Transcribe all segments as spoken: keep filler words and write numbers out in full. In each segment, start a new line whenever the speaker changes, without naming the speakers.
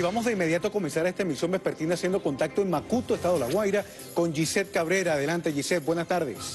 Y vamos de inmediato a comenzar esta emisión vespertina haciendo contacto en Macuto, estado de La Guaira, con Gisette Cabrera. Adelante, Gisette, buenas tardes.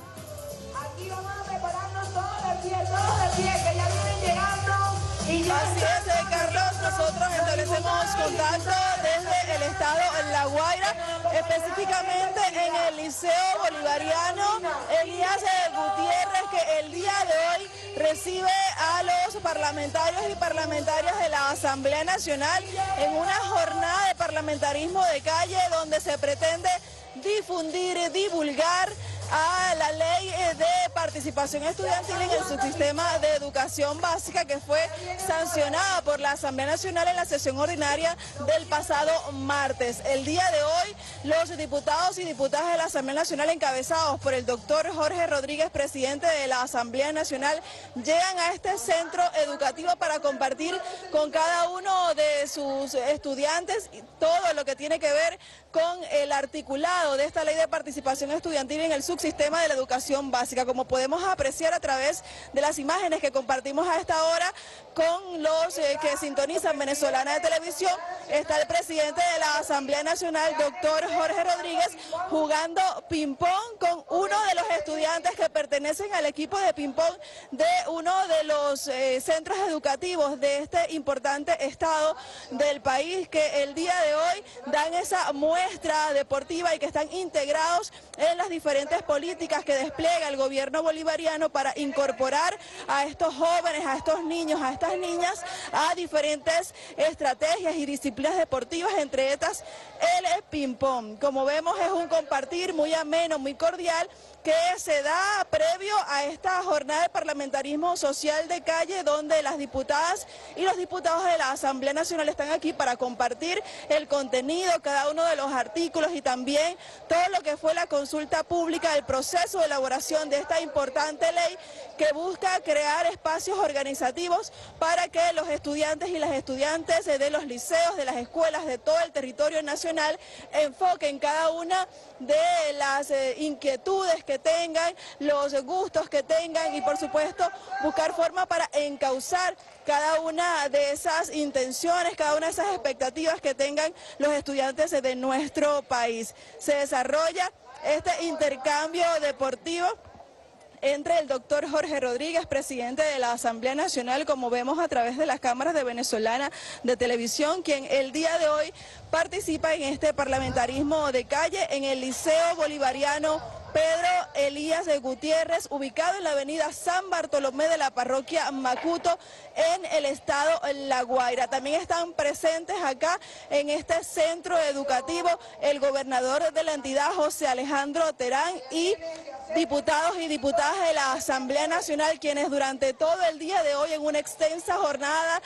Aquí vamos a prepararnos todos de pie, todos de pie, que ya vienen llegando. Y ya
Así es, eh, Carlos, nosotros establecemos contacto desde el estado de La Guaira, específicamente en el Liceo Bolivariano Elías Gutiérrez, que el día de hoy recibe a los parlamentarios y parlamentarias de la Asamblea Nacional en una jornada de parlamentarismo de calle donde se pretende difundir, divulgar a la ley de participación estudiantil en el subsistema de educación básica que fue sancionada por la Asamblea Nacional en la sesión ordinaria del pasado martes. El día de hoy los diputados y diputadas de la Asamblea Nacional encabezados por el doctor Jorge Rodríguez, presidente de la Asamblea Nacional, llegan a este centro educativo para compartir con cada uno de sus estudiantes todo lo que tiene que ver con el articulado de esta ley de participación estudiantil en el subsistema de la educación básica. Como podemos apreciar a través de las imágenes que compartimos a esta hora con los eh, que sintonizan Venezolana de Televisión, está el presidente de la Asamblea Nacional, doctor Jorge Rodríguez, jugando ping-pong con uno de los estudiantes que pertenecen al equipo de ping-pong de uno de los eh, centros educativos de este importante estado del país, que el día de hoy dan esa muestra deportiva y que están integrados en las diferentes políticas que despliega el gobierno bolivariano para incorporar a estos jóvenes, a estos niños, a estas niñas, a diferentes estrategias y disciplinas deportivas, entre estas el ping-pong. Como vemos, es un compartir muy ameno, muy cordial, que se da previo a esta jornada de parlamentarismo social de calle, donde las diputadas y los diputados de la Asamblea Nacional están aquí para compartir el contenido, cada uno de los artículos y también todo lo que fue la consulta pública, el proceso de elaboración de esta importante ley que busca crear espacios organizativos para que los estudiantes y las estudiantes de los liceos, de las escuelas de todo el territorio nacional enfoquen cada una de las eh, inquietudes que tengan, los gustos que tengan y por supuesto buscar forma para encauzar cada una de esas intenciones, cada una de esas expectativas que tengan los estudiantes de nuestro país. Se desarrolla este intercambio deportivo entre el doctor Jorge Rodríguez, presidente de la Asamblea Nacional, como vemos a través de las cámaras de Venezolana de Televisión, quien el día de hoy participa en este parlamentarismo de calle en el Liceo Bolivariano Pedro Elías de Gutiérrez, ubicado en la avenida San Bartolomé de la parroquia Macuto, en el estado La Guaira. También están presentes acá en este centro educativo el gobernador de la entidad, José Alejandro Terán, y diputados y diputadas de la Asamblea Nacional, quienes durante todo el día de hoy, en una extensa jornada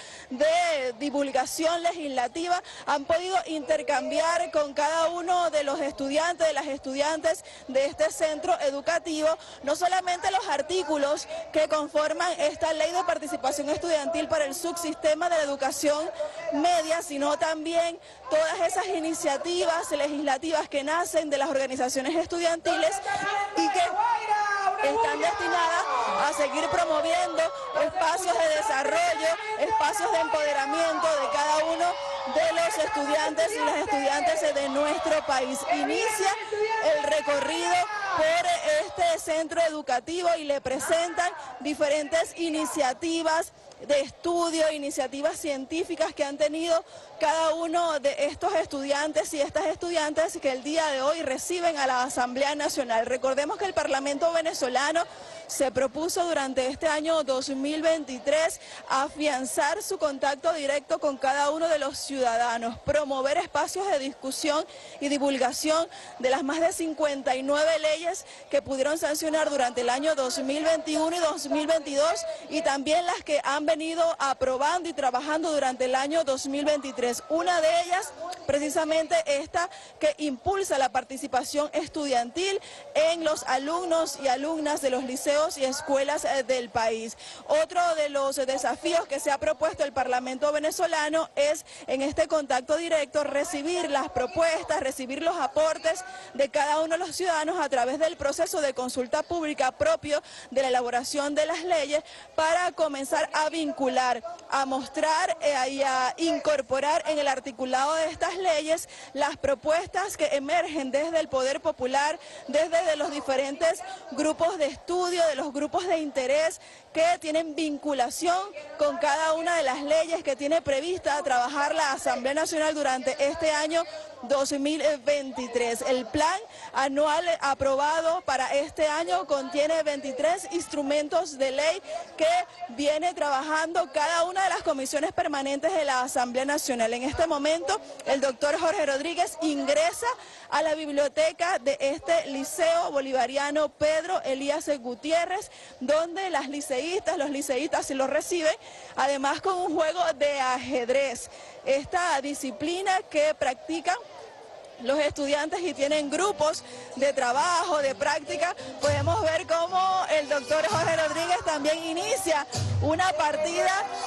de divulgación legislativa, han podido intercambiar con cada uno de los estudiantes, de las estudiantes de este centro educativo, no solamente los artículos que conforman esta ley de participación estudiantil para el subsistema de la educación media, sino también todas esas iniciativas legislativas que nacen de las organizaciones estudiantiles y que están destinadas a seguir promoviendo espacios de desarrollo, espacios de empoderamiento de cada uno de los estudiantes y las estudiantes de nuestro país. Inicia el recorrido por este centro educativo y le presentan diferentes iniciativas de estudio, iniciativas científicas que han tenido cada uno de estos estudiantes y estas estudiantes que el día de hoy reciben a la Asamblea Nacional. Recordemos que el Parlamento venezolano se propuso durante este año dos mil veintitrés afianzar su contacto directo con cada uno de los ciudadanos, promover espacios de discusión y divulgación de las más de cincuenta y nueve leyes que pudieron sancionar durante el año dos mil veintiuno y dos mil veintidós y también las que han venido aprobando y trabajando durante el año dos mil veintitrés. Una de ellas precisamente esta que impulsa la participación estudiantil en los alumnos y alumnas de los liceos y escuelas del país. Otro de los desafíos que se ha propuesto el Parlamento venezolano es en este contacto directo recibir las propuestas, recibir los aportes de cada uno de los ciudadanos a través del proceso de consulta pública propio de la elaboración de las leyes para comenzar a vincular, a mostrar eh, y a incorporar en el articulado de estas leyes las propuestas que emergen desde el poder popular, desde de los diferentes grupos de estudio, de los grupos de interés que tienen vinculación con cada una de las leyes que tiene prevista trabajar la Asamblea Nacional durante este año dos mil veintitrés. El plan anual aprobado para este año contiene veintitrés instrumentos de ley que viene trabajando cada una de las comisiones permanentes de la Asamblea Nacional. En este momento, el doctor Jorge Rodríguez ingresa a la biblioteca de este Liceo Bolivariano Pedro Elías Gutiérrez, donde las liceístas, los liceístas se lo reciben, además con un juego de ajedrez. Esta disciplina que practican los estudiantes y tienen grupos de trabajo, de práctica, podemos ver cómo el doctor Jorge Rodríguez también inicia una partida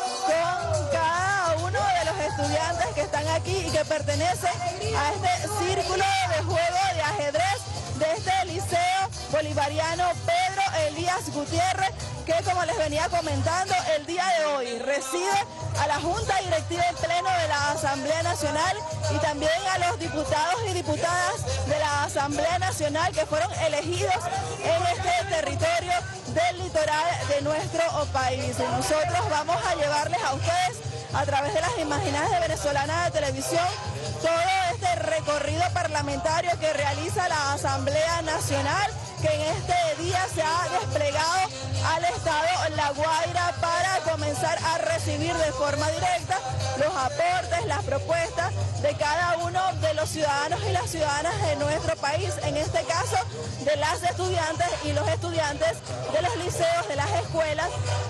con cada uno de los estudiantes que están aquí y que pertenecen a este círculo de juego de ajedrez de este Liceo Bolivariano Pedro Elías Gutiérrez, que como les venía comentando, el día de hoy recibe a la Junta Directiva en Pleno de la Asamblea Nacional y también a los diputados y diputadas de la Asamblea Nacional que fueron elegidos en este territorio del litoral de nuestro país. Y nosotros vamos a llevarles a ustedes, a través de las imágenes de Venezolana de Televisión, todo este recorrido parlamentario que realiza la Asamblea Nacional, que en este día se ha desplegado al estado La Guaira para comenzar a recibir de forma directa los aportes, las propuestas de cada uno de los ciudadanos y las ciudadanas de nuestro país, en este caso de las estudiantes y los estudiantes de los liceos, de las escuelas,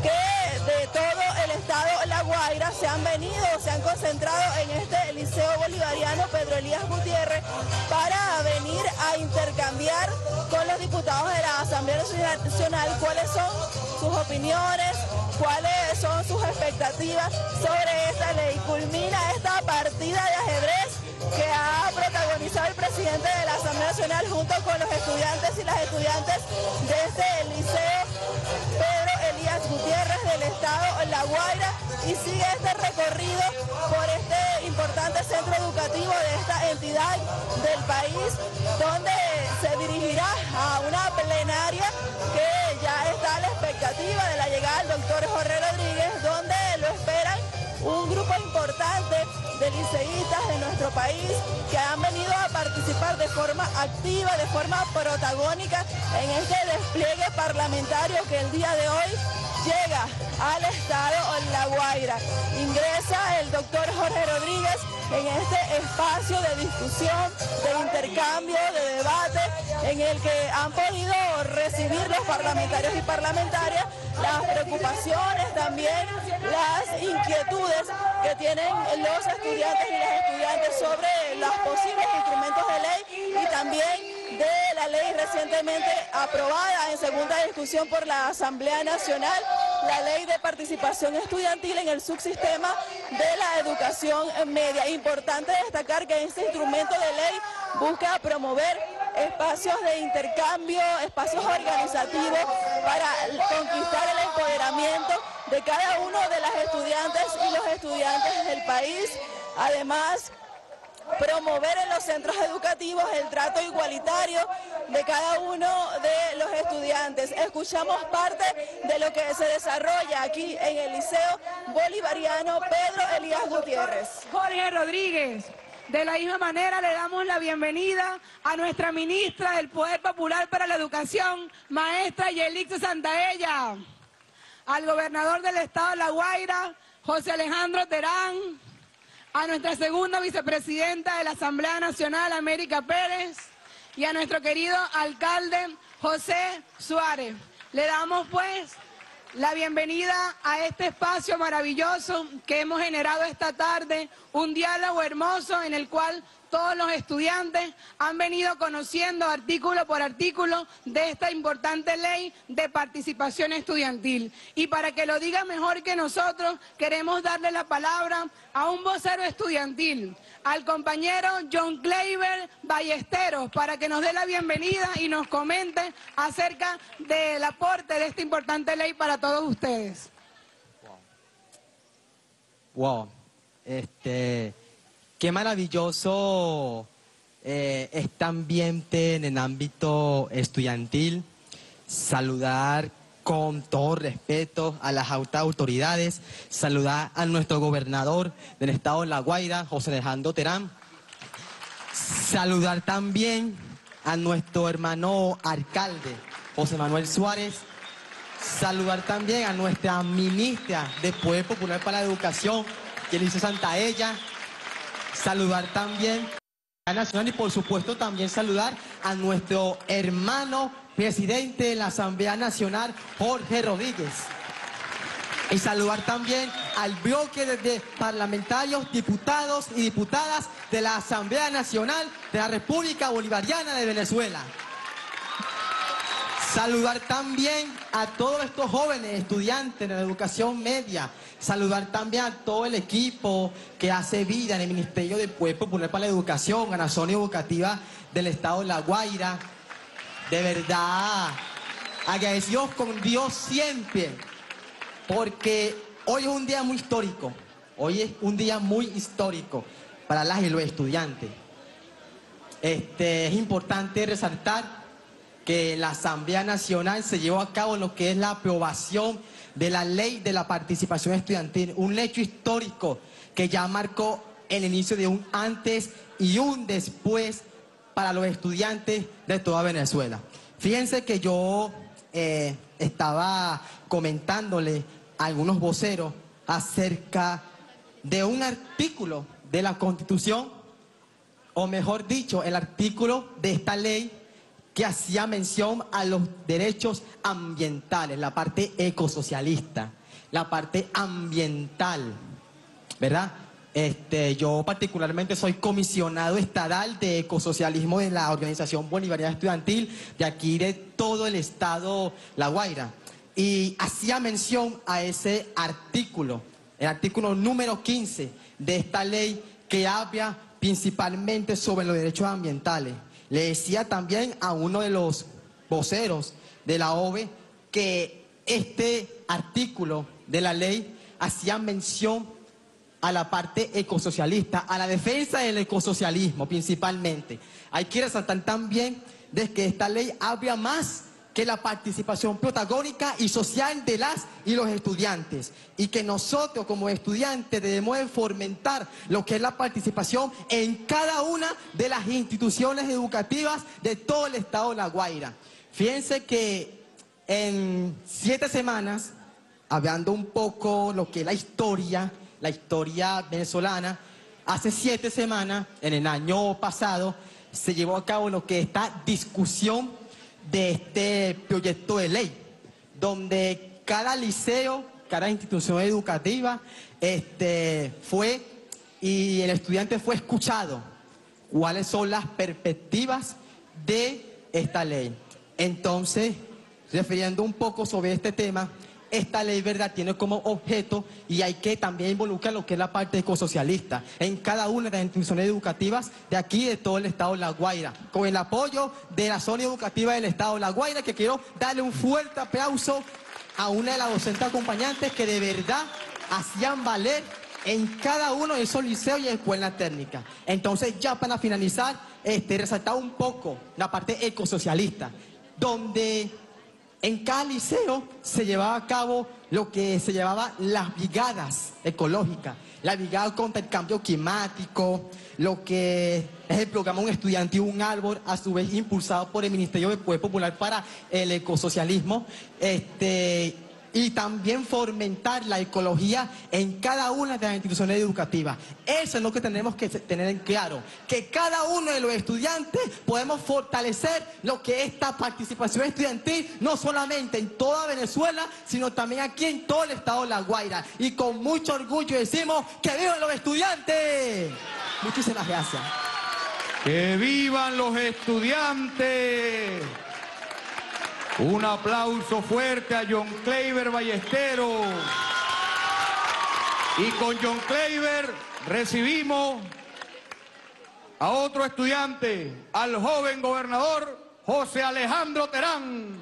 que de todo el estado La Guaira se han venido, se han concentrado en este Liceo Bolivariano Pedro Elías Gutiérrez para venir a intercambiar con los diputados de la Asamblea Nacional cuáles son sus opiniones, cuáles son sus expectativas sobre esta ley. Culmina esta partida de ajedrez que ha protagonizado el presidente de la Asamblea Nacional junto con los estudiantes y las estudiantes de este Liceo Pedro Elías Gutiérrez del estado La Guaira, y sigue este recorrido por este importante centro educativo de esta entidad del país, donde se dirigirá a una plenaria que ya está a la expectativa de la llegada del doctor Jorge Rodríguez, donde lo esperan un grupo importante de liceístas de nuestro país que han venido a participar de forma activa, de forma protagónica en este despliegue parlamentario que el día de hoy llega al estado La Guaira. Ingresa el doctor Jorge Rodríguez en este espacio de discusión, de intercambio, de debate, en el que han podido recibir los parlamentarios y parlamentarias las preocupaciones, también las inquietudes que tienen los estudiantes y las estudiantes sobre los posibles instrumentos de ley y también de la ley recientemente aprobada en segunda discusión por la Asamblea Nacional, la ley de participación estudiantil en el subsistema de la educación media. Importante destacar que este instrumento de ley busca promover espacios de intercambio, espacios organizativos para conquistar el empoderamiento de cada uno de las estudiantes y los estudiantes del país. Además, promover en los centros educativos el trato igualitario de cada uno de los estudiantes. Escuchamos parte de lo que se desarrolla aquí en el Liceo Bolivariano Pedro Elías Gutiérrez.
Jorge Rodríguez. De la misma manera le damos la bienvenida a nuestra ministra del Poder Popular para la Educación, maestra Yelixia Santaella, al gobernador del estado de La Guaira, José Alejandro Terán, a nuestra segunda vicepresidenta de la Asamblea Nacional, América Pérez, y a nuestro querido alcalde José Suárez. Le damos pues la bienvenida a este espacio maravilloso que hemos generado esta tarde, un diálogo hermoso en el cual todos los estudiantes han venido conociendo artículo por artículo de esta importante ley de participación estudiantil. Y para que lo diga mejor que nosotros, queremos darle la palabra a un vocero estudiantil, al compañero John Kleiber Ballesteros, para que nos dé la bienvenida y nos comente acerca del aporte de esta importante ley para todos ustedes.
Wow, wow. este... Qué maravilloso eh, este ambiente en el ámbito estudiantil. Saludar con todo respeto a las altas autoridades, saludar a nuestro gobernador del estado de La Guaira, José Alejandro Terán. Saludar también a nuestro hermano alcalde, José Manuel Suárez. Saludar también a nuestra ministra de Poder Popular para la Educación, Yelitza Santaella. Saludar también a la Nacional y por supuesto también saludar a nuestro hermano presidente de la Asamblea Nacional, Jorge Rodríguez. Y saludar también al bloque de parlamentarios, diputados y diputadas de la Asamblea Nacional de la República Bolivariana de Venezuela. Saludar también a todos estos jóvenes estudiantes de la educación media. Saludar también a todo el equipo que hace vida en el Ministerio del Poder Popular para la Educación, a la zona educativa del estado de La Guaira. De verdad, agradecidos con Dios siempre, porque hoy es un día muy histórico. Hoy es un día muy histórico para las y los estudiantes. Este, es importante resaltar que la Asamblea Nacional se llevó a cabo lo que es la aprobación de la ley de la participación estudiantil, un hecho histórico que ya marcó el inicio de un antes y un después para los estudiantes de toda Venezuela. Fíjense que yo eh, estaba comentándole a algunos voceros acerca de un artículo de la Constitución, o mejor dicho, el artículo de esta ley que hacía mención a los derechos ambientales, la parte ecosocialista, la parte ambiental, ¿verdad? Este, yo particularmente soy comisionado estatal de ecosocialismo de la Organización Bolivariana Estudiantil de aquí de todo el estado La Guaira. Y hacía mención a ese artículo, el artículo número quince de esta ley que habla principalmente sobre los derechos ambientales. Le decía también a uno de los voceros de la O V E que este artículo de la ley hacía mención a la parte ecosocialista, a la defensa del ecosocialismo principalmente. Hay que resaltar también de que esta ley habla más que la participación protagónica y social de las y los estudiantes, y que nosotros como estudiantes debemos de fomentar lo que es la participación en cada una de las instituciones educativas de todo el estado de La Guaira. Fíjense que en siete semanas, hablando un poco lo que es la historia, la historia venezolana, hace siete semanas, en el año pasado, se llevó a cabo lo que es esta discusión de este proyecto de ley, donde cada liceo, cada institución educativa este, fue y el estudiante fue escuchado cuáles son las perspectivas de esta ley. Entonces, refiriendo un poco sobre este tema, esta ley, ¿verdad?, tiene como objeto, y hay que también involucrar lo que es la parte ecosocialista en cada una de las instituciones educativas de aquí, de todo el estado de La Guaira, con el apoyo de la zona educativa del estado de La Guaira, que quiero darle un fuerte aplauso a una de las docentes acompañantes que de verdad hacían valer en cada uno de esos liceos y escuelas técnicas. Entonces, ya para finalizar, este, resaltar un poco la parte ecosocialista, donde en cada liceo se llevaba a cabo lo que se llamaba las brigadas ecológicas, la brigada contra el cambio climático, lo que es el programa Un Estudiante y un Árbol, a su vez impulsado por el Ministerio del Poder Popular para el Ecosocialismo. Este, y también fomentar la ecología en cada una de las instituciones educativas. Eso es lo que tenemos que tener en claro, que cada uno de los estudiantes podemos fortalecer lo que es esta participación estudiantil, no solamente en toda Venezuela, sino también aquí en todo el estado de La Guaira. Y con mucho orgullo decimos que vivan los estudiantes. Muchísimas gracias.
¡Que vivan los estudiantes! Un aplauso fuerte a John Kleiber Ballesteros. Y con John Kleiber recibimos a otro estudiante, al joven gobernador José Alejandro Terán.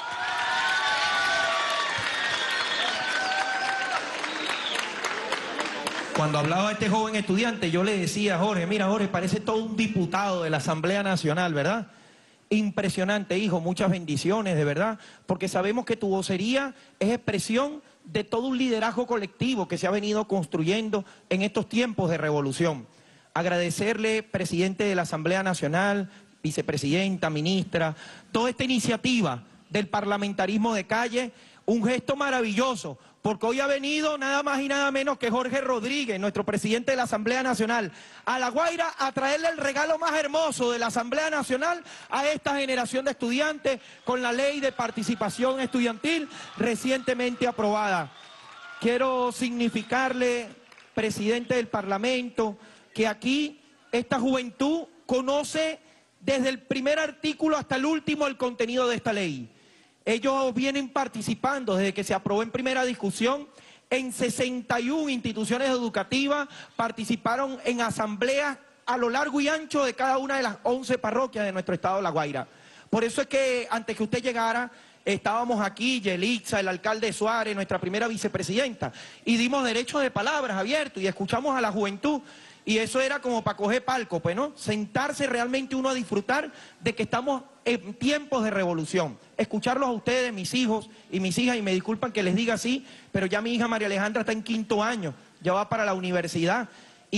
Cuando hablaba este joven estudiante, yo le decía a Jorge, mira Jorge, parece todo un diputado de la Asamblea Nacional, ¿verdad? Impresionante, hijo, muchas bendiciones, de verdad, porque sabemos que tu vocería es expresión de todo un liderazgo colectivo que se ha venido construyendo en estos tiempos de revolución. Agradecerle, presidente de la Asamblea Nacional, vicepresidenta, ministra, toda esta iniciativa del parlamentarismo de calle, un gesto maravilloso, porque hoy ha venido nada más y nada menos que Jorge Rodríguez, nuestro presidente de la Asamblea Nacional, a La Guaira a traerle el regalo más hermoso de la Asamblea Nacional a esta generación de estudiantes con la ley de participación estudiantil recientemente aprobada. Quiero significarle, presidente del Parlamento, que aquí esta juventud conoce desde el primer artículo hasta el último el contenido de esta ley. Ellos vienen participando desde que se aprobó en primera discusión en sesenta y una instituciones educativas, participaron en asambleas a lo largo y ancho de cada una de las once parroquias de nuestro estado de La Guaira. Por eso es que antes que usted llegara, estábamos aquí, Yelixa, el alcalde Suárez, nuestra primera vicepresidenta, y dimos derecho de palabras abiertos y escuchamos a la juventud. Y eso era como para coger palco, pues, ¿no? Sentarse realmente uno a disfrutar de que estamos en tiempos de revolución. Escucharlos a ustedes, mis hijos y mis hijas, y me disculpan que les diga así, pero ya mi hija María Alejandra está en quinto año, ya va para la universidad.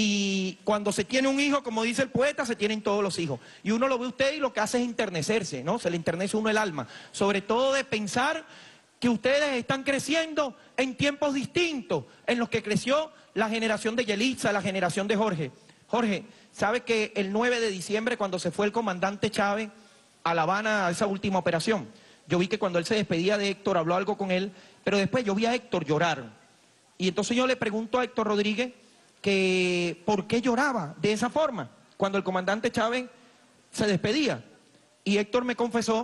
Y cuando se tiene un hijo, como dice el poeta, se tienen todos los hijos. Y uno lo ve a usted y lo que hace es enternecerse, ¿no? Se le enternece a uno el alma. Sobre todo de pensar que ustedes están creciendo en tiempos distintos, en los que creció la generación de Yelitza, la generación de Jorge. Jorge, ¿sabe que el nueve de diciembre, cuando se fue el comandante Chávez a La Habana a esa última operación, yo vi que cuando él se despedía de Héctor, habló algo con él, pero después yo vi a Héctor llorar. Y entonces yo le pregunto a Héctor Rodríguez que por qué lloraba de esa forma cuando el comandante Chávez se despedía. Y Héctor me confesó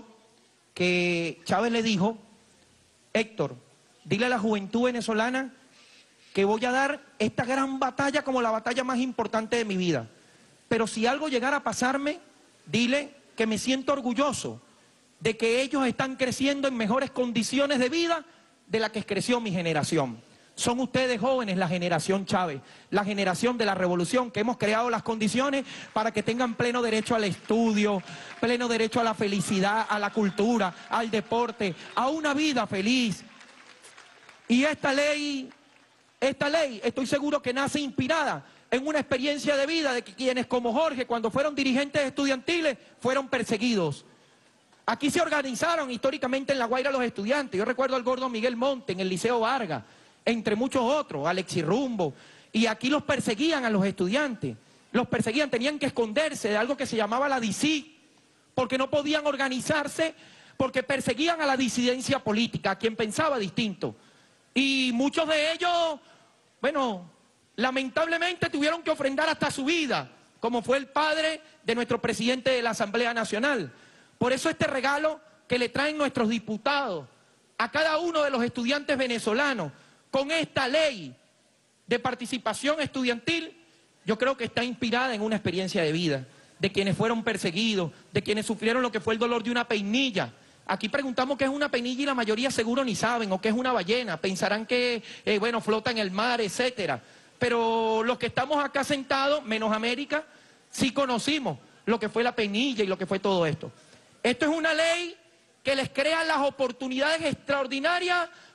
que Chávez le dijo: Héctor, dile a la juventud venezolana que voy a dar esta gran batalla como la batalla más importante de mi vida. Pero si algo llegara a pasarme, dile que me siento orgulloso de que ellos están creciendo en mejores condiciones de vida de la que creció mi generación. Son ustedes jóvenes, la generación Chávez, la generación de la revolución, que hemos creado las condiciones para que tengan pleno derecho al estudio, pleno derecho a la felicidad, a la cultura, al deporte, a una vida feliz. Y esta ley, esta ley, estoy seguro que nace inspirada en una experiencia de vida de que quienes como Jorge, cuando fueron dirigentes estudiantiles, fueron perseguidos. Aquí se organizaron históricamente en La Guaira los estudiantes. Yo recuerdo al gordo Miguel Monte en el Liceo Vargas, entre muchos otros, Alexis Rumbo, y aquí los perseguían a los estudiantes, los perseguían, tenían que esconderse de algo que se llamaba la D I C I, porque no podían organizarse, porque perseguían a la disidencia política, a quien pensaba distinto. Y muchos de ellos, bueno, lamentablemente tuvieron que ofrendar hasta su vida, como fue el padre de nuestro presidente de la Asamblea Nacional. Por eso este regalo que le traen nuestros diputados a cada uno de los estudiantes venezolanos, con esta ley de participación estudiantil, yo creo que está inspirada en una experiencia de vida, de quienes fueron perseguidos, de quienes sufrieron lo que fue el dolor de una peinilla. Aquí preguntamos qué es una peinilla y la mayoría seguro ni saben, o qué es una ballena, pensarán que, eh, bueno, flota en el mar, etcétera. Pero los que estamos acá sentados, menos América, sí conocimos lo que fue la peinilla y lo que fue todo esto. Esto es una ley que les crea las oportunidades extraordinarias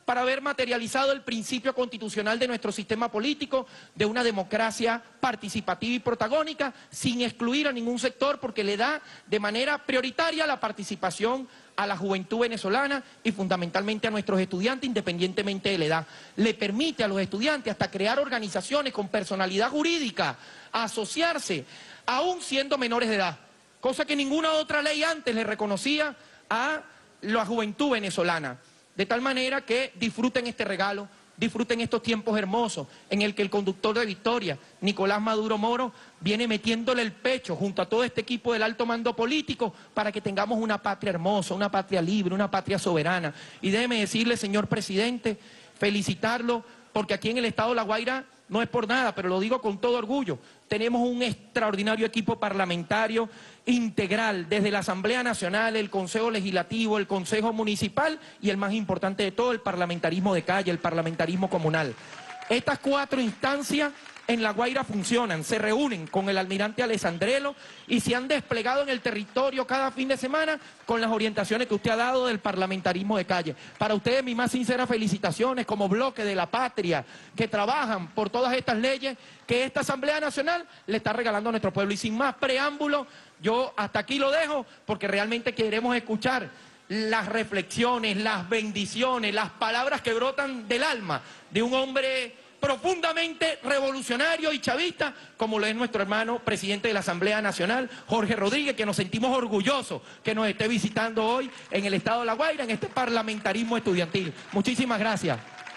para haber materializado el principio constitucional de nuestro sistema político, de una democracia participativa y protagónica, sin excluir a ningún sector, porque le da de manera prioritaria la participación a la juventud venezolana y fundamentalmente a nuestros estudiantes, independientemente de la edad. Le permite a los estudiantes hasta crear organizaciones con personalidad jurídica, asociarse, aún siendo menores de edad, cosa que ninguna otra ley antes le reconocía a la juventud venezolana. De tal manera que disfruten este regalo, disfruten estos tiempos hermosos en el que el conductor de Victoria, Nicolás Maduro Moro, viene metiéndole el pecho junto a todo este equipo del alto mando político para que tengamos una patria hermosa, una patria libre, una patria soberana. Y déjeme decirle, señor presidente, felicitarlo, porque aquí en el estado de La Guaira, no es por nada, pero lo digo con todo orgullo, tenemos un extraordinario equipo parlamentario integral, desde la Asamblea Nacional, el Consejo Legislativo, el Consejo Municipal y el más importante de todo, el parlamentarismo de calle, el parlamentarismo comunal. Estas cuatro instancias en La Guaira funcionan, se reúnen con el almirante Alessandrelo y se han desplegado en el territorio cada fin de semana con las orientaciones que usted ha dado del parlamentarismo de calle. Para ustedes mis más sinceras felicitaciones como bloque de la patria que trabajan por todas estas leyes que esta Asamblea Nacional le está regalando a nuestro pueblo. Y sin más preámbulo, yo hasta aquí lo dejo porque realmente queremos escuchar las reflexiones, las bendiciones, las palabras que brotan del alma de un hombre profundamente revolucionario y chavista, como lo es nuestro hermano presidente de la Asamblea Nacional, Jorge Rodríguez, que nos sentimos orgullosos que nos esté visitando hoy en el estado de La Guaira, en este parlamentarismo estudiantil. Muchísimas gracias.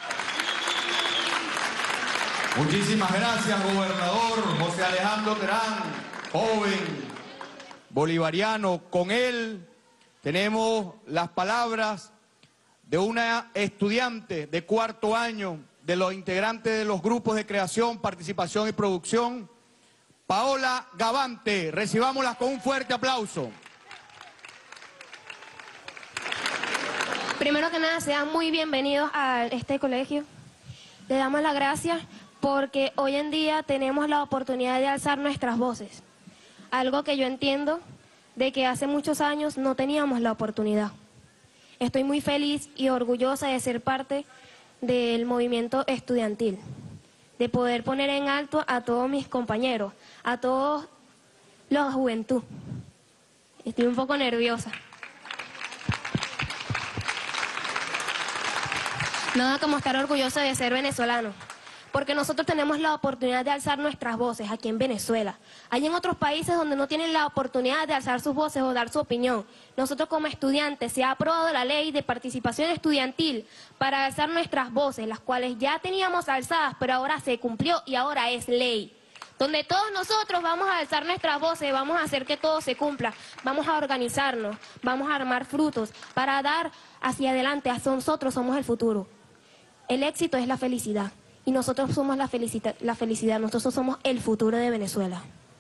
Muchísimas gracias, gobernador José Alejandro Terán, joven bolivariano. Con él tenemos las palabras de una estudiante de cuarto año, de los integrantes de los grupos de creación, participación y producción, Paola Gavante. Recibámoslas con un fuerte aplauso.
Primero que nada, sean muy bienvenidos a este colegio. Le damos las gracias porque hoy en día tenemos la oportunidad de alzar nuestras voces. Algo que yo entiendo de que hace muchos años no teníamos la oportunidad. Estoy muy feliz y orgullosa de ser parte del movimiento estudiantil, de poder poner en alto a todos mis compañeros, a todos la juventud. Estoy un poco nerviosa. Nada como estar orgullosa de ser venezolano, porque nosotros tenemos la oportunidad de alzar nuestras voces aquí en Venezuela. Hay en otros países donde no tienen la oportunidad de alzar sus voces o dar su opinión. Nosotros como estudiantes se ha aprobado la ley de participación estudiantil para alzar nuestras voces, las cuales ya teníamos alzadas, pero ahora se cumplió y ahora es ley. Donde todos nosotros vamos a alzar nuestras voces, vamos a hacer que todo se cumpla, vamos a organizarnos, vamos a armar frutos para dar hacia adelante, hacia nosotros somos el futuro. El éxito es la felicidad. Y nosotros somos la felicidad, la felicidad, nosotros somos el futuro de Venezuela.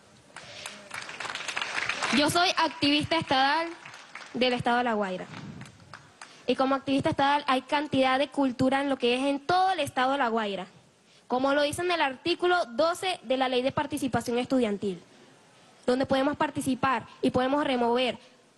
Yo soy activista estadal del estado de La Guaira. Y como activista estadal hay cantidad de cultura en lo que es en todo el estado de La Guaira. Como lo dice en el artículo doce de la Ley de Participación Estudiantil, donde podemos participar y podemos remover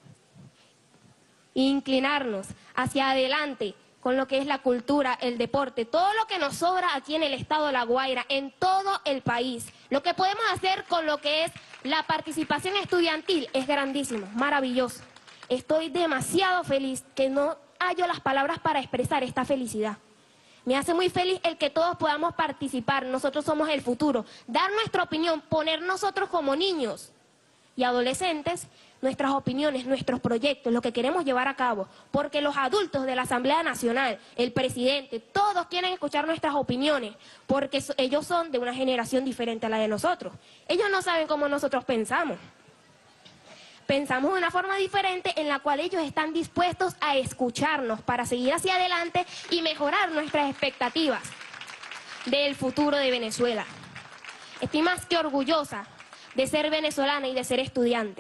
e inclinarnos hacia adelante con lo que es la cultura, el deporte, todo lo que nos sobra aquí en el estado de La Guaira, en todo el país. Lo que podemos hacer con lo que es la participación estudiantil es grandísimo, maravilloso. Estoy demasiado feliz que no hallo las palabras para expresar esta felicidad. Me hace muy feliz el que todos podamos participar, nosotros somos el futuro, dar nuestra opinión, poner nosotros como niños y adolescentes nuestras opiniones, nuestros proyectos, lo que queremos llevar a cabo, porque los adultos de la Asamblea Nacional, el presidente, todos quieren escuchar nuestras opiniones, porque ellos son de una generación diferente a la de nosotros. Ellos no saben cómo nosotros pensamos. Pensamos de una forma diferente en la cual ellos están dispuestos a escucharnos para seguir hacia adelante y mejorar nuestras expectativas del futuro de Venezuela. Estoy más que orgullosa de ser venezolana y de ser estudiante.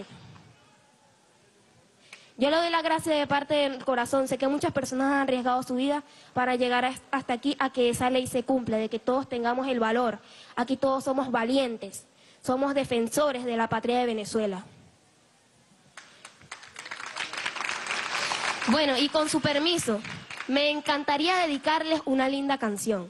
Yo le doy la gracia de parte del corazón. Sé que muchas personas han arriesgado su vida para llegar hasta aquí a que esa ley se cumpla, de que todos tengamos el valor. Aquí todos somos valientes, somos defensores de la patria de Venezuela. Bueno, y con su permiso, me encantaría dedicarles una linda canción.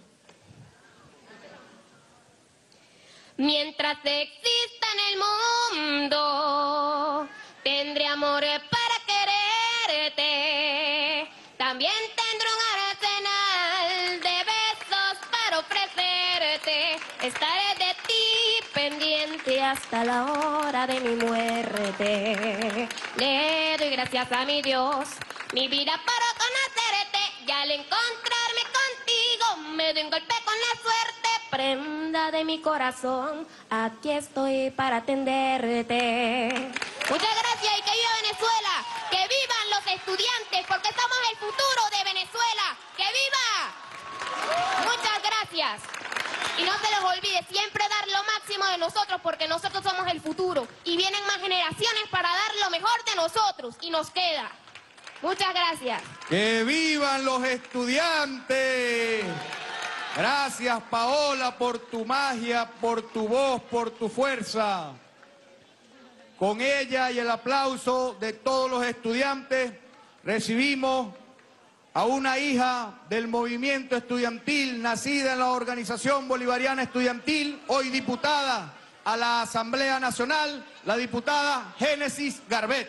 Mientras exista en el mundo, tendré amores para quererte. También tendré un arsenal de besos para ofrecerte. Estaré de ti pendiente hasta la hora de mi muerte. Le doy gracias a mi Dios, mi vida para conocerte. Y al encontrarme contigo, me doy un golpe con la suerte. Prenda de mi corazón, aquí estoy para atenderte. Muchas gracias y que viva Venezuela, que vivan los estudiantes, porque somos el futuro de Venezuela. ¡Que viva! Muchas gracias. Y no se les olvide siempre dar lo máximo de nosotros, porque nosotros somos el futuro. Y vienen más generaciones para dar lo mejor de nosotros, y nos queda. Muchas gracias.
¡Que vivan los estudiantes! Gracias, Paola, por tu magia, por tu voz, por tu fuerza. Con ella y el aplauso de todos los estudiantes, recibimos a una hija del movimiento estudiantil, nacida en la Organización Bolivariana Estudiantil, hoy diputada a la Asamblea Nacional, la diputada Génesis Garbet.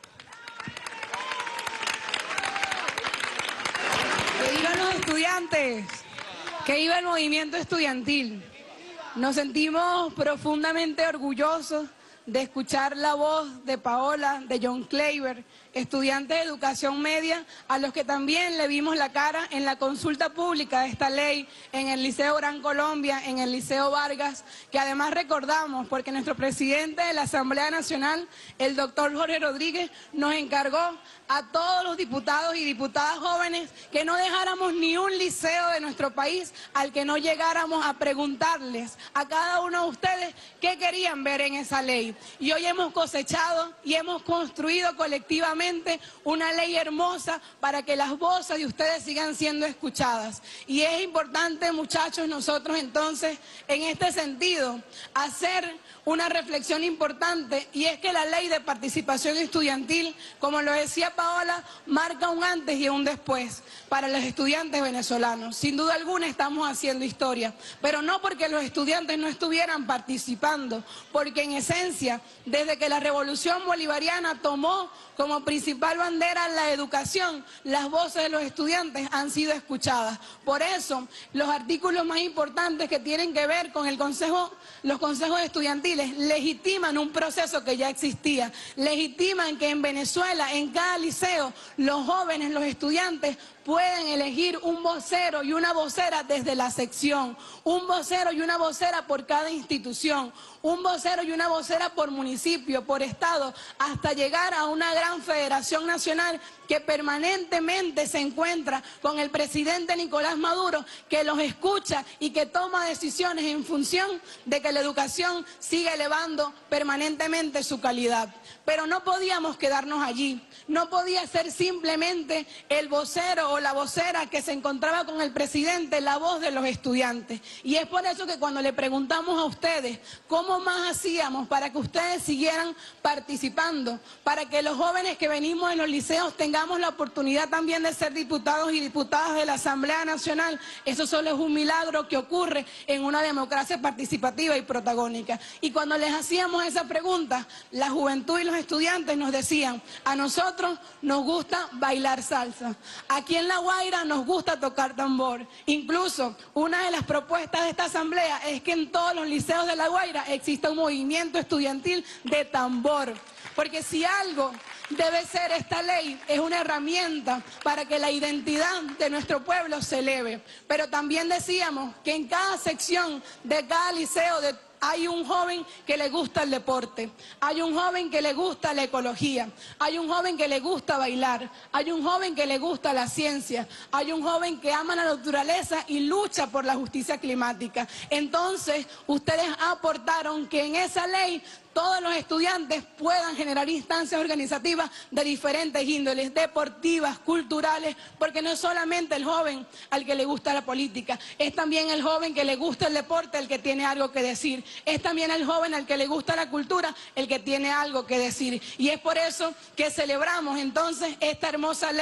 ¡Que vivan los estudiantes! ¡Que viva el movimiento estudiantil! Nos sentimos profundamente orgullosos de escuchar la voz de Paola, de John Kleiber, estudiantes de educación media, a los que también le vimos la cara en la consulta pública de esta ley, en el Liceo Gran Colombia, en el Liceo Vargas, que además recordamos porque nuestro presidente de la Asamblea Nacional, el doctor Jorge Rodríguez, nos encargó a todos los diputados y diputadas jóvenes que no dejáramos ni un liceo de nuestro país al que no llegáramos a preguntarles a cada uno de ustedes qué querían ver en esa ley. Y hoy hemos cosechado y hemos construido colectivamente una ley hermosa para que las voces de ustedes sigan siendo escuchadas. Y es importante, muchachos, nosotros entonces, en este sentido, hacer una reflexión importante, y es que la ley de participación estudiantil, como lo decía Paola, marca un antes y un después para los estudiantes venezolanos. Sin duda alguna estamos haciendo historia, pero no porque los estudiantes no estuvieran participando, porque en esencia, desde que la revolución bolivariana tomó como principal bandera la educación, las voces de los estudiantes han sido escuchadas. Por eso, los artículos más importantes que tienen que ver con el consejo, los consejos estudiantiles, legitiman un proceso que ya existía, legitiman que en Venezuela, en cada liceo, los jóvenes, los estudiantes, pueden elegir un vocero y una vocera desde la sección, un vocero y una vocera por cada institución, un vocero y una vocera por municipio, por estado, hasta llegar a una gran federación nacional que permanentemente se encuentra con el presidente Nicolás Maduro, que los escucha y que toma decisiones en función de que la educación siga elevando permanentemente su calidad. Pero no podíamos quedarnos allí, no podía ser simplemente el vocero o la vocera que se encontraba con el presidente, la voz de los estudiantes. Y es por eso que cuando le preguntamos a ustedes cómo más hacíamos para que ustedes siguieran participando, para que los jóvenes que venimos en los liceos tengamos la oportunidad también de ser diputados y diputadas de la Asamblea Nacional, eso solo es un milagro que ocurre en una democracia participativa y protagónica. Y cuando les hacíamos esa pregunta, la juventud y los estudiantes nos decían: a nosotros nos gusta bailar salsa, aquí en La Guaira nos gusta tocar tambor. Incluso una de las propuestas de esta asamblea es que en todos los liceos de La Guaira exista un movimiento estudiantil de tambor, porque si algo debe ser esta ley, es una herramienta para que la identidad de nuestro pueblo se eleve. Pero también decíamos que en cada sección de cada liceo de hay un joven que le gusta el deporte, hay un joven que le gusta la ecología, hay un joven que le gusta bailar, hay un joven que le gusta la ciencia, hay un joven que ama la naturaleza y lucha por la justicia climática. Entonces, ustedes aportaron que en esa ley todos los estudiantes puedan generar instancias organizativas de diferentes índoles, deportivas, culturales, porque no es solamente el joven al que le gusta la política, es también el joven que le gusta el deporte el que tiene algo que decir, es también el joven al que le gusta la cultura el que tiene algo que decir. Y es por eso que celebramos entonces esta hermosa ley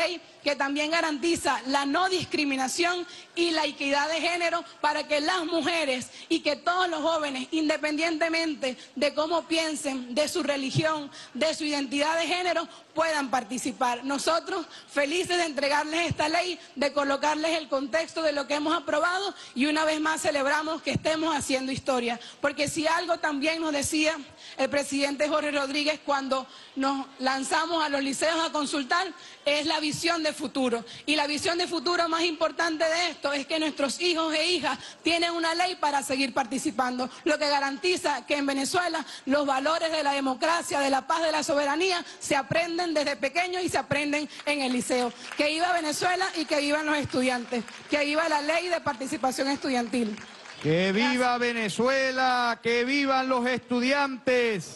que también garantiza la no discriminación y la equidad de género para que las mujeres y que todos los jóvenes, independientemente de cómo piensen, de su religión, de su identidad de género, puedan participar. Nosotros felices de entregarles esta ley, de colocarles el contexto de lo que hemos aprobado y una vez más celebramos que estemos haciendo historia. Porque si algo también nos decía el presidente Jorge Rodríguez cuando nos lanzamos a los liceos a consultar, es la visión de futuro. Y la visión de futuro más importante de esto es que nuestros hijos e hijas tienen una ley para seguir participando, lo que garantiza que en Venezuela los valores de la democracia, de la paz, de la soberanía se aprenden desde pequeños y se aprenden en el liceo. Que viva Venezuela y que vivan los estudiantes, que viva la ley de participación estudiantil.
¡Que viva Venezuela! ¡Que vivan los estudiantes!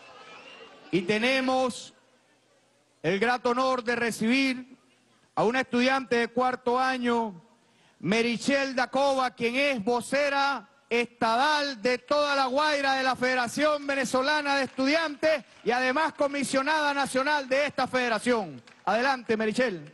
Y tenemos el grato honor de recibir a una estudiante de cuarto año, Merichel Dacova, quien es vocera estadal de toda La Guaira de la Federación Venezolana de Estudiantes y además comisionada nacional de esta federación. Adelante, Merichel.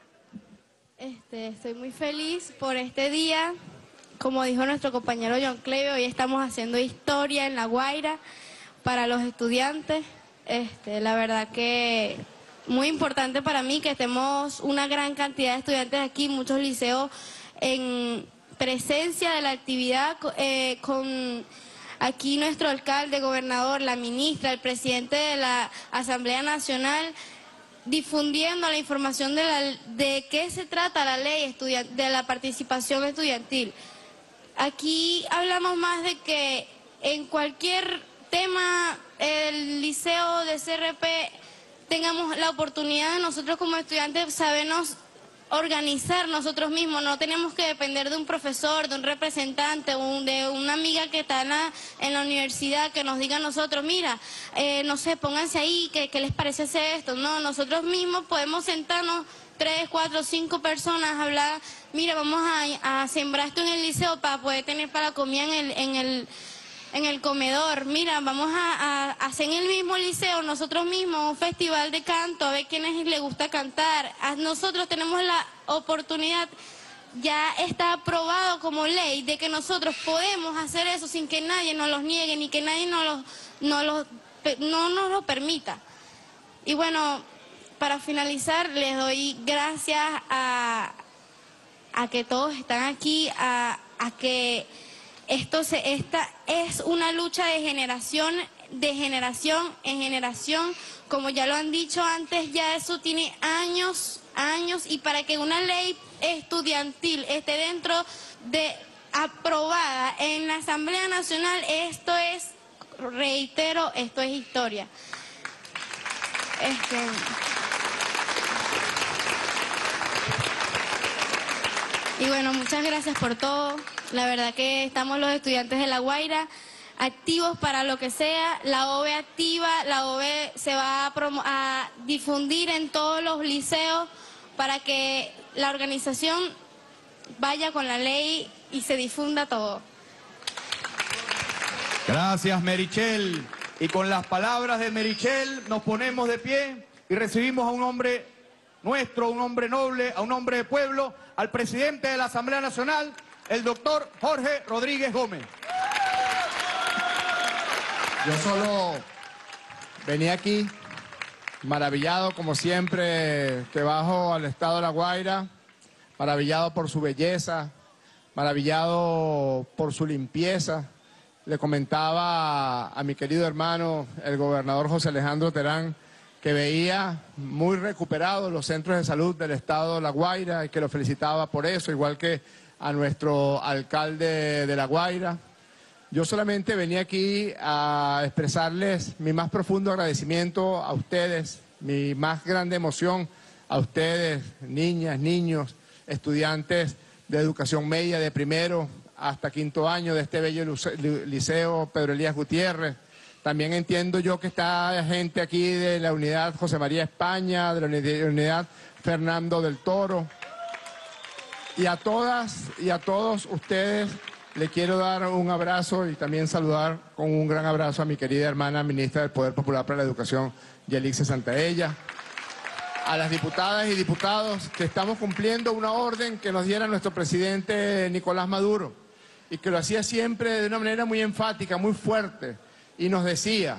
Este, estoy muy feliz por este día. Como dijo nuestro compañero John Cleve, hoy estamos haciendo historia en La Guaira para los estudiantes. Este, la verdad que muy importante para mí que estemos una gran cantidad de estudiantes aquí, muchos liceos en presencia de la actividad, eh, con aquí nuestro alcalde, gobernador, la ministra, el presidente de la Asamblea Nacional, difundiendo la información de, la, de qué se trata la ley de la participación estudiantil. Aquí hablamos más de que en cualquier tema el liceo de C R P tengamos la oportunidad de nosotros como estudiantes sabernos organizar nosotros mismos, no tenemos que depender de un profesor, de un representante, un, de una amiga que está en la, en la universidad que nos diga a nosotros, mira, eh, no sé, pónganse ahí, ¿qué, qué les parece hacer esto? No, nosotros mismos podemos sentarnos tres, cuatro, cinco personas, hablar, mira, vamos a, a sembrar esto en el liceo para poder tener para la comida en el, en el, en el comedor, mira, vamos a, a hacer en el mismo liceo, nosotros mismos, un festival de canto, a ver quiénes les gusta cantar. A nosotros tenemos la oportunidad, ya está aprobado como ley, de que nosotros podemos hacer eso sin que nadie nos los niegue, ni que nadie nos los, nos los, no nos lo permita. Y bueno, para finalizar, les doy gracias a, a que todos están aquí, a, a que esto se, esta es una lucha de generación, de generación en generación, como ya lo han dicho antes, ya eso tiene años, años, y para que una ley estudiantil esté dentro de, aprobada en la Asamblea Nacional, esto es, reitero, esto es historia. Este... Y bueno, muchas gracias por todo. La verdad que estamos los estudiantes de La Guaira activos para lo que sea. La O V E activa, la O V E se va a, a difundir en todos los liceos para que la organización vaya con la ley y se difunda todo.
Gracias, Merichel. Y con las palabras de Merichel nos ponemos de pie y recibimos a un hombre nuestro, un hombre noble, a un hombre de pueblo, al presidente de la Asamblea Nacional, el doctor Jorge Rodríguez Gómez.
Yo solo venía aquí, maravillado como siempre, que bajo al estado de La Guaira, maravillado por su belleza, maravillado por su limpieza. Le comentaba a, a mi querido hermano, el gobernador José Alejandro Terán, que veía muy recuperados los centros de salud del estado de La Guaira y que lo felicitaba por eso, igual que a nuestro alcalde de La Guaira. Yo solamente venía aquí a expresarles mi más profundo agradecimiento a ustedes, mi más grande emoción a ustedes, niñas, niños, estudiantes de educación media de primero hasta quinto año de este bello liceo Pedro Elías Gutiérrez. También entiendo yo que está gente aquí de la unidad José María España, de la unidad Fernando del Toro. Y a todas y a todos ustedes le quiero dar un abrazo y también saludar con un gran abrazo a mi querida hermana ministra del Poder Popular para la Educación, Yelixe Santaella. a las diputadas y diputados que estamos cumpliendo una orden que nos diera nuestro presidente Nicolás Maduro y que lo hacía siempre de una manera muy enfática, muy fuerte, y nos decía: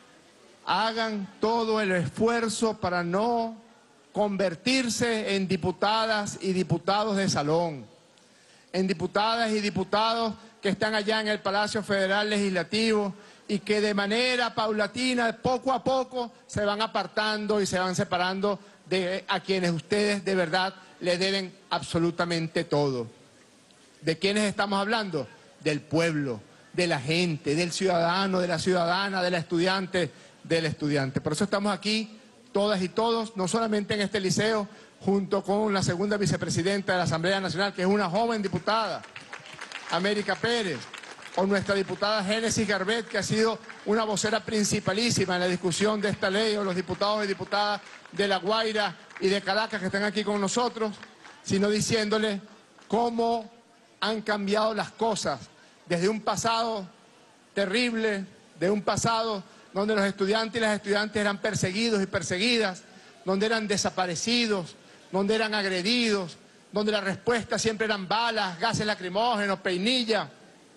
hagan todo el esfuerzo para no convertirse en diputadas y diputados de salón, en diputadas y diputados que están allá en el Palacio Federal Legislativo y que de manera paulatina, poco a poco, se van apartando y se van separando de a quienes ustedes de verdad le deben absolutamente todo. ¿De quiénes estamos hablando? Del pueblo, de la gente, del ciudadano, de la ciudadana, del estudiante, del estudiante. Por eso estamos aquí, todas y todos, no solamente en este liceo, junto con la segunda vicepresidenta de la Asamblea Nacional, que es una joven diputada, América Pérez, o nuestra diputada Génesis Garbet, que ha sido una vocera principalísima en la discusión de esta ley, o los diputados y diputadas de La Guaira y de Caracas que están aquí con nosotros, sino diciéndole cómo han cambiado las cosas desde un pasado terrible, de un pasado donde los estudiantes y las estudiantes eran perseguidos y perseguidas, donde eran desaparecidos, donde eran agredidos, donde la respuesta siempre eran balas, gases lacrimógenos, peinilla,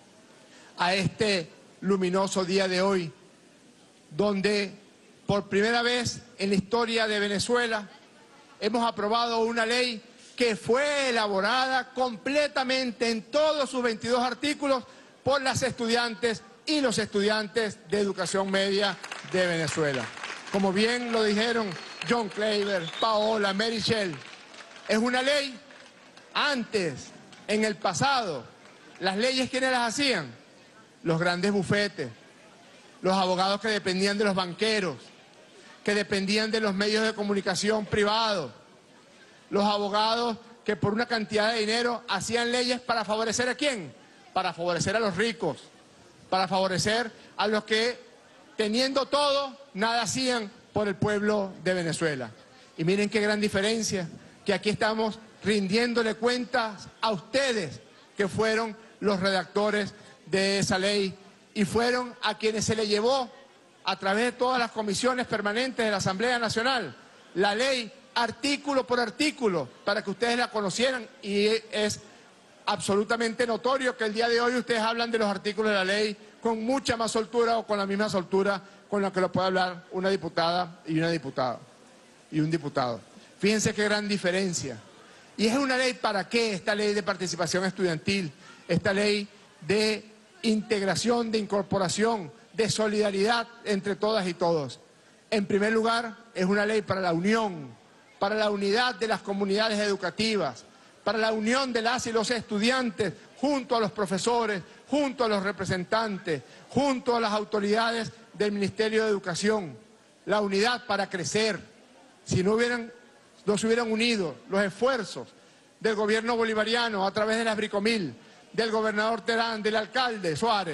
a este luminoso día de hoy, donde por primera vez en la historia de Venezuela hemos aprobado una ley que fue elaborada completamente en todos sus veintidós artículos por las estudiantes y los estudiantes de educación media de Venezuela. Como bien lo dijeron John Claver, Paola, Mary Shell, es una ley. Antes, en el pasado, las leyes, ¿quiénes las hacían? Los grandes bufetes, los abogados que dependían de los banqueros, que dependían de los medios de comunicación privados, los abogados que por una cantidad de dinero hacían leyes para favorecer ¿a quién? Para favorecer a los ricos, para favorecer a los que, teniendo todo, nada hacían por el pueblo de Venezuela. Y miren qué gran diferencia, que aquí estamos rindiéndole cuentas a ustedes, que fueron los redactores de esa ley y fueron a quienes se le llevó a través de todas las comisiones permanentes de la Asamblea Nacional la ley artículo por artículo para que ustedes la conocieran, y es absolutamente notorio que el día de hoy ustedes hablan de los artículos de la ley con mucha más soltura o con la misma soltura con la que lo puede hablar una diputada y una diputada y un diputado. Fíjense qué gran diferencia. ¿Y es una ley para qué? Esta ley de participación estudiantil, esta ley de integración, de incorporación, de solidaridad entre todas y todos. En primer lugar, es una ley para la unión, para la unidad de las comunidades educativas, para la unión de las y los estudiantes junto a los profesores, junto a los representantes, junto a las autoridades del Ministerio de Educación. La unidad para crecer. Si no hubieran, no se hubieran unido los esfuerzos del gobierno bolivariano a través de las Bricomil, del gobernador Terán, del alcalde Suárez,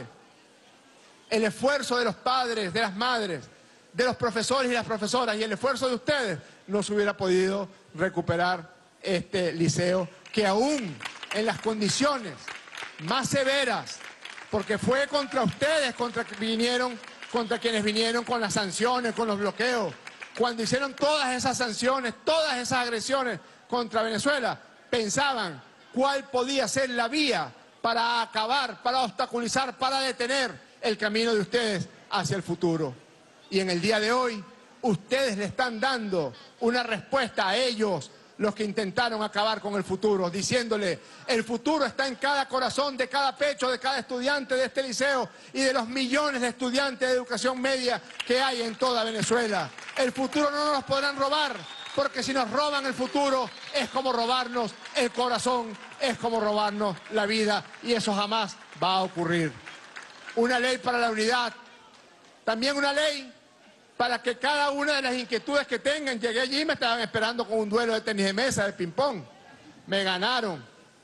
el esfuerzo de los padres, de las madres, de los profesores y las profesoras y el esfuerzo de ustedes, no se hubiera podido recuperar este liceo, que aún en las condiciones más severas, porque fue contra ustedes, contra, vinieron, contra quienes vinieron con las sanciones, con los bloqueos, cuando hicieron todas esas sanciones, todas esas agresiones contra Venezuela, pensaban cuál podía ser la vía para acabar, para obstaculizar, para detener el camino de ustedes hacia el futuro. Y en el día de hoy, ustedes le están dando una respuesta a ellos, los que intentaron acabar con el futuro, diciéndole: el futuro está en cada corazón, de cada pecho, de cada estudiante de este liceo y de los millones de estudiantes de educación media que hay en toda Venezuela. El futuro no nos lo podrán robar, porque si nos roban el futuro es como robarnos el corazón, es como robarnos la vida, y eso jamás va a ocurrir. Una ley para la unidad, también una ley para que cada una de las inquietudes que tengan. Llegué allí y me estaban esperando con un duelo de tenis de mesa, de ping-pong. Me ganaron.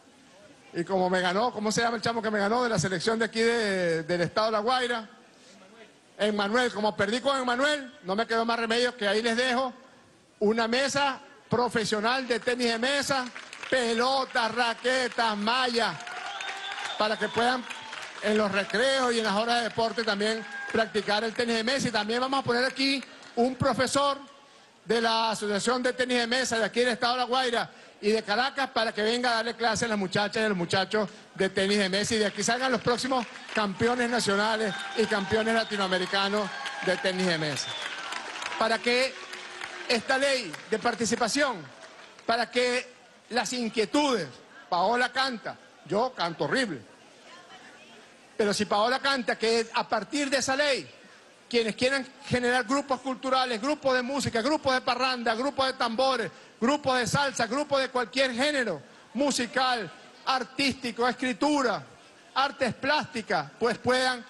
Y como me ganó, ¿cómo se llama el chamo que me ganó de la selección de aquí de, del estado de La Guaira? Emmanuel. Como perdí con Emmanuel, no me quedó más remedio que ahí les dejo una mesa profesional de tenis de mesa, pelotas, raquetas, mallas, para que puedan en los recreos y en las horas de deporte también practicar el tenis de mesa. Y también vamos a poner aquí un profesor de la Asociación de Tenis de Mesa de aquí del Estado de La Guaira y de Caracas para que venga a darle clase a las muchachas y a los muchachos de tenis de mesa y de aquí salgan los próximos campeones nacionales y campeones latinoamericanos de tenis de mesa. Para que esta ley de participación, para que las inquietudes, Paola canta, yo canto horrible, pero si Paola canta que a partir de esa ley, quienes quieran generar grupos culturales, grupos de música, grupos de parranda, grupos de tambores, grupos de salsa, grupos de cualquier género musical, artístico, escritura, artes plásticas, pues puedan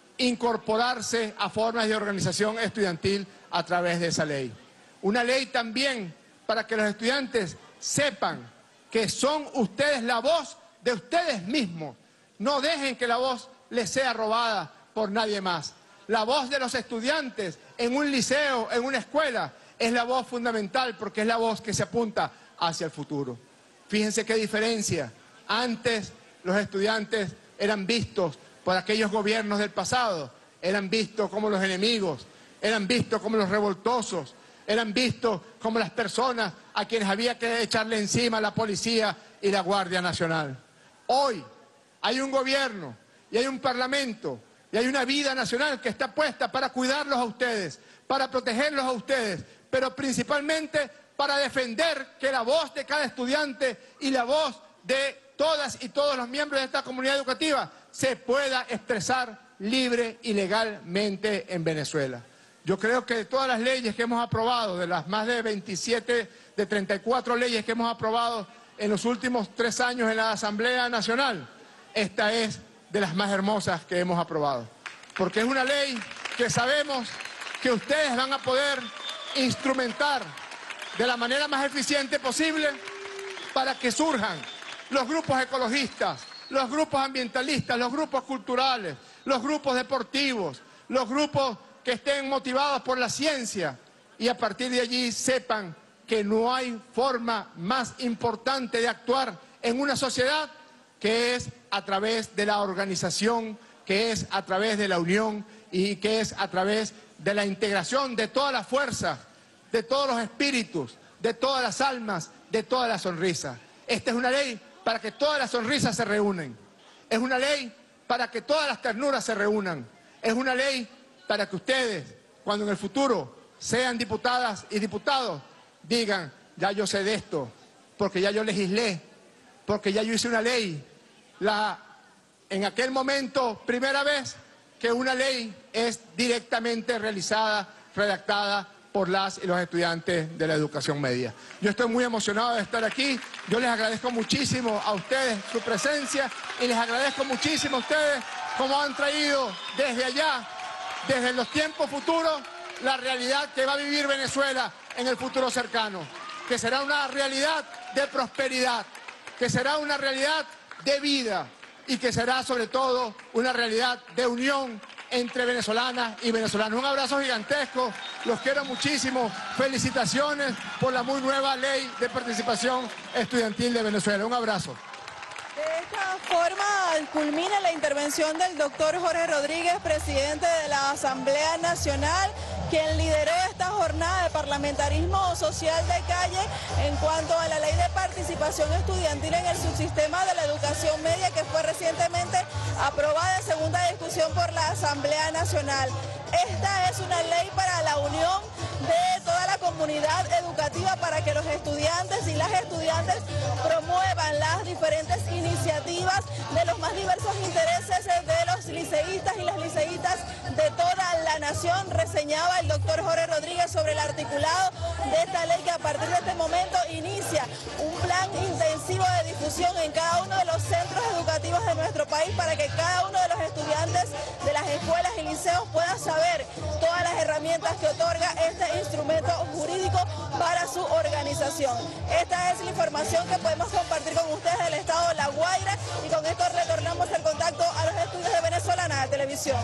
incorporarse a formas de organización estudiantil a través de esa ley. Una ley también para que los estudiantes sepan que son ustedes la voz de ustedes mismos. No dejen que la voz les sea robada por nadie más. La voz de los estudiantes en un liceo, en una escuela, es la voz fundamental porque es la voz que se apunta hacia el futuro. Fíjense qué diferencia. Antes los estudiantes eran vistos por aquellos gobiernos del pasado, eran vistos como los enemigos, eran vistos como los revoltosos, eran vistos como las personas a quienes había que echarle encima la policía y la Guardia Nacional. Hoy hay un gobierno y hay un parlamento y hay una vida nacional que está puesta para cuidarlos a ustedes, para protegerlos a ustedes, pero principalmente para defender que la voz de cada estudiante y la voz de todas y todos los miembros de esta comunidad educativa se pueda expresar libre y legalmente en Venezuela. Yo creo que de todas las leyes que hemos aprobado, de las más de veintisiete, de treinta y cuatro leyes que hemos aprobado en los últimos tres años en la Asamblea Nacional, esta es de las más hermosas que hemos aprobado. Porque es una ley que sabemos que ustedes van a poder instrumentar de la manera más eficiente posible para que surjan los grupos ecologistas, los grupos ambientalistas, los grupos culturales, los grupos deportivos, los grupos que estén motivados por la ciencia y a partir de allí sepan que no hay forma más importante de actuar en una sociedad que es a través de la organización, que es a través de la unión y que es a través de la integración de todas las fuerzas, de todos los espíritus, de todas las almas, de todas las sonrisas. Esta es una ley para que todas las sonrisas se reúnen. Es una ley para que todas las ternuras se reúnan. Es una ley para que ustedes, cuando en el futuro sean diputadas y diputados, digan, ya yo sé de esto, porque ya yo legislé, porque ya yo hice una ley. La, en aquel momento, primera vez que una ley es directamente realizada, redactada por las y los estudiantes de la educación media. Yo estoy muy emocionado de estar aquí, yo les agradezco muchísimo a ustedes su presencia y les agradezco muchísimo a ustedes cómo han traído desde allá, desde los tiempos futuros, la realidad que va a vivir Venezuela en el futuro cercano, que será una realidad de prosperidad, que será una realidad de vida y que será sobre todo una realidad de unión entre venezolanas y venezolanos. Un abrazo gigantesco, los quiero muchísimo, felicitaciones por la muy nueva ley de participación estudiantil de Venezuela. Un abrazo.
De esta forma culmina la intervención del doctor Jorge Rodríguez, presidente de la Asamblea Nacional, quien lideró esta jornada de parlamentarismo social de calle en cuanto a la ley de participación estudiantil en el subsistema de la educación media que fue recientemente aprobada en segunda discusión por la Asamblea Nacional. Esta es una ley para la unión de toda la comunidad educativa para que los estudiantes y las estudiantes promuevan las diferentes iniciativas de los más diversos intereses de los liceístas y las liceístas de toda la nación. Reseñaba el doctor Jorge Rodríguez sobre el articulado de esta ley que a partir de este momento inicia un plan intensivo de difusión en cada uno de los centros educativos de nuestro país para que cada uno de los estudiantes de las escuelas y liceos pueda saber todas las herramientas que otorga este instrumento jurídico para su organización. Esta es la información que podemos compartir con ustedes del estado de La Guaira y con esto retornamos el contacto a los estudios de Venezolana de Televisión.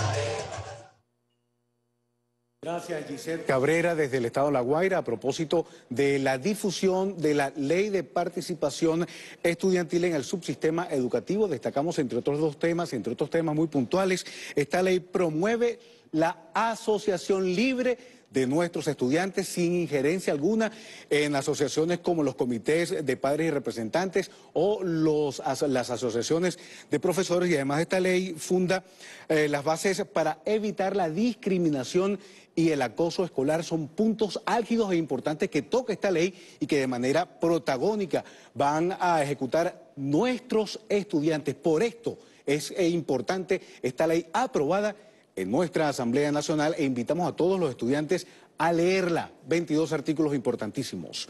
Gracias, Giselle Cabrera, desde el estado de La Guaira, a propósito de la difusión de la ley de participación estudiantil en el subsistema educativo. Destacamos, entre otros dos temas, entre otros temas muy puntuales, esta ley promueve la asociación libre de nuestros estudiantes sin injerencia alguna en asociaciones como los comités de padres y representantes o los, las asociaciones de profesores, y además esta ley funda eh, las bases para evitar la discriminación y el acoso escolar. Son puntos álgidos e importantes que toca esta ley y que de manera protagónica van a ejecutar nuestros estudiantes. Por esto es importante esta ley aprobada en nuestra Asamblea Nacional e invitamos a todos los estudiantes a leerla. veintidós artículos importantísimos.